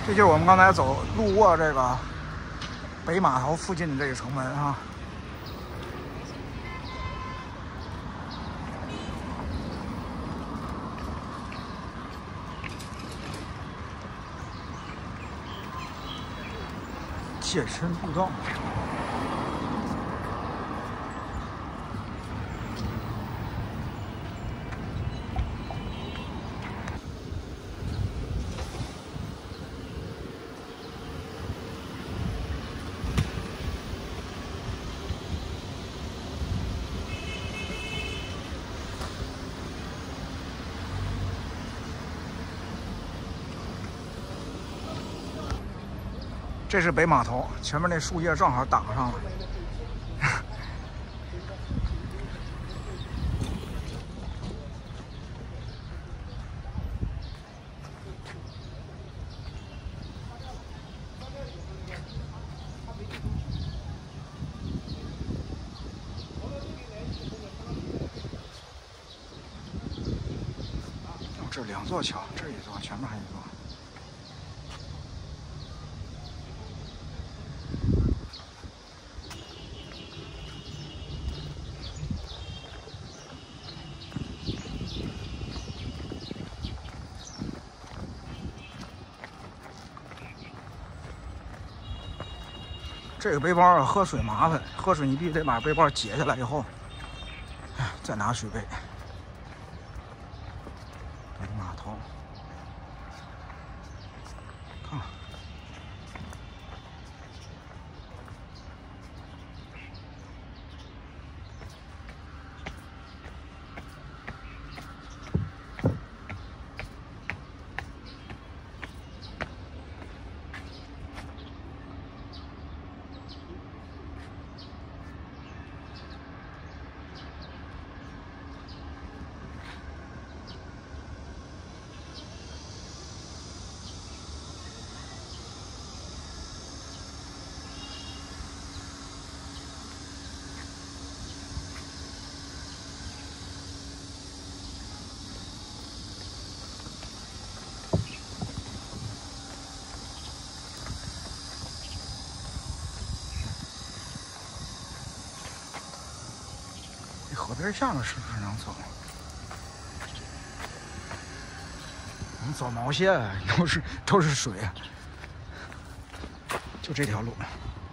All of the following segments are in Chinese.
这就是我们刚才路过这个北码头附近的这个城门啊。健身步道。这是北码头，前面那树叶正好挡上了。哦，这两座桥，这一座，前面还有一座。这个背包啊，喝水麻烦，喝水你必须得把背包解下来以后，再拿水杯。北码头，看看。河边下面是不是能走？能走毛线啊，都是水啊，就这条路。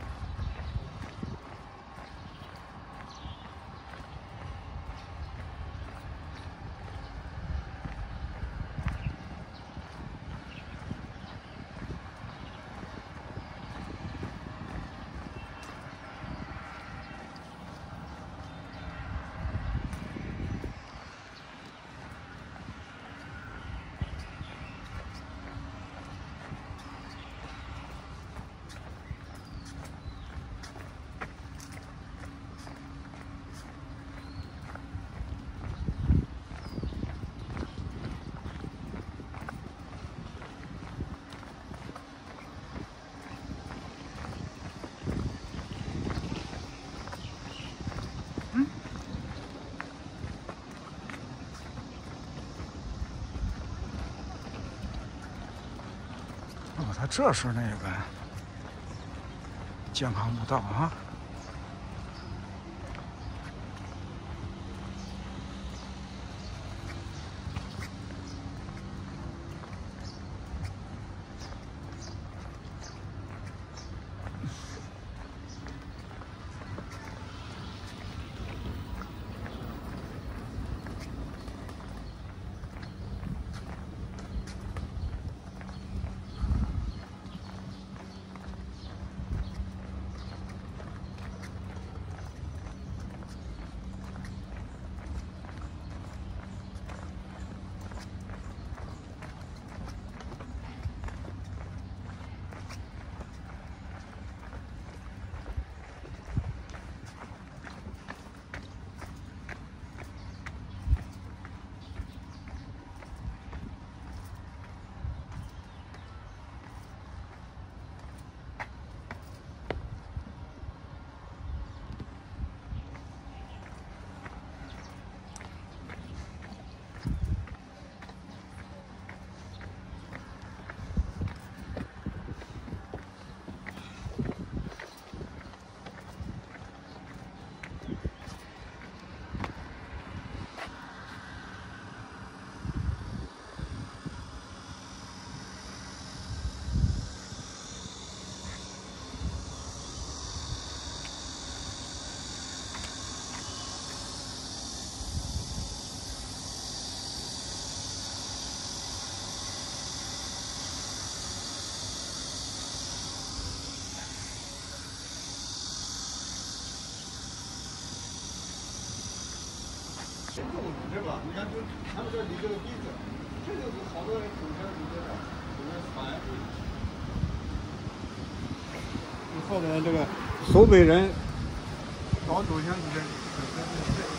哦，它这是那个健康步道啊。 是吧？你看，就看不着你这个鼻子，这就是好多人走向你这个这个船。好多人这个苏北人老走向你这。